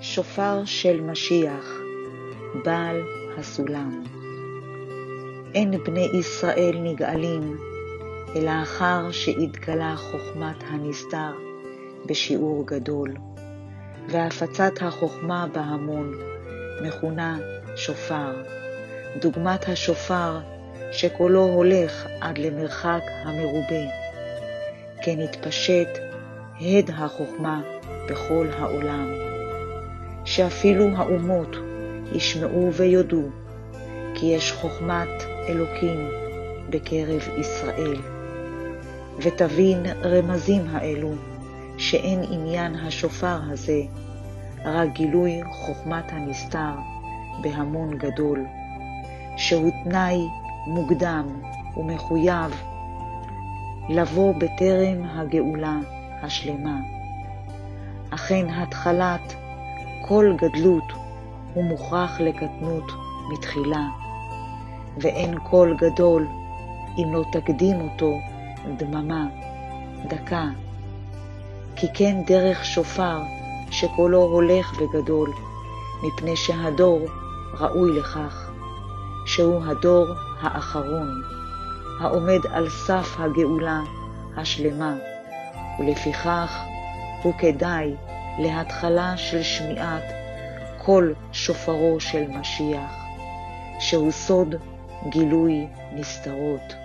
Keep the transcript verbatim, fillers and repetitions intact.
שופר של משיח, בעל הסולם. אין בני ישראל נגאלים, אלא אחר שהתגלה חוכמת הנסתר בשיעור גדול, והפצת החוכמה בהמון מכונה שופר, דוגמת השופר שקולו הולך עד למרחק המרובה, כן התפשט הד החוכמה בכל העולם, שאפילו האומות ישמעו ויודו, כי יש חוכמת אלוקים בקרב ישראל. ותבין רמזים האלו, שאין עניין השופר הזה, רק גילוי חוכמת הנסתר בהמון גדול, שהוא תנאי מוקדם ומחויב לבוא בטרם הגאולה השלמה. אכן התחלת כל גדלות הוא מוכרח לקטנות מתחילה, ואין כל גדול אם לא תקדים אותו דממה, דקה. כי כן דרך שופר שקולו הולך וגדול, מפני שהדור ראוי לכך, שהוא הדור האחרון, העומד על סף הגאולה השלמה, ולפיכך הוא כדאי להתחלה של שמיעת כל שופרו של משיח, שהוא סוד גילוי נסתרות.